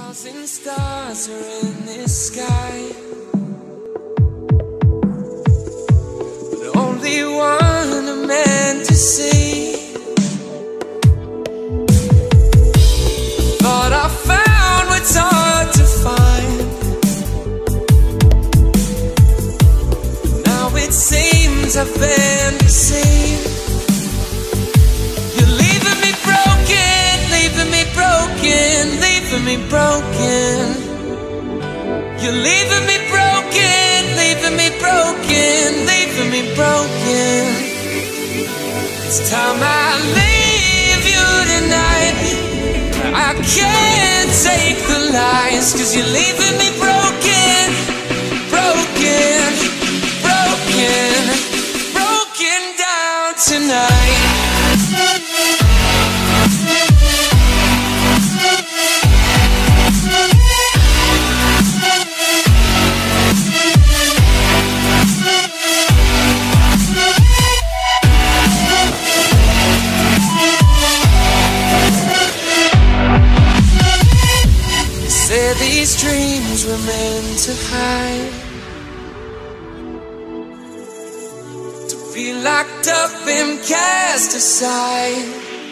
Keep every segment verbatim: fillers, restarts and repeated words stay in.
thousand stars are in this sky, but only one I'm meant to see. Thought I found what's hard to find, but now it seems I've been deceived. You're leaving me broken, leaving me broken, leaving me broken. You're leaving me broken, leaving me broken, leaving me broken. It's time I leave you tonight. I can't take the lies, 'cause you're leaving me broken, broken, broken, broken down tonight. Say these dreams were meant to hide, to be locked up and cast aside.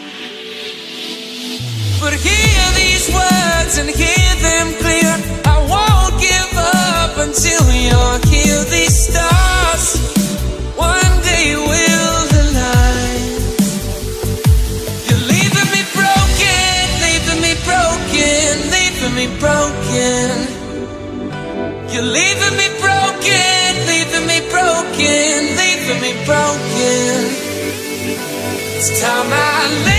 But hear these words and hear them clear. I won't give up until you're here. These stars one day will align. You're leaving me broken, leaving me broken, leaving me broken. You're leaving me broken, leaving me broken, leaving me broken. It's time I leave.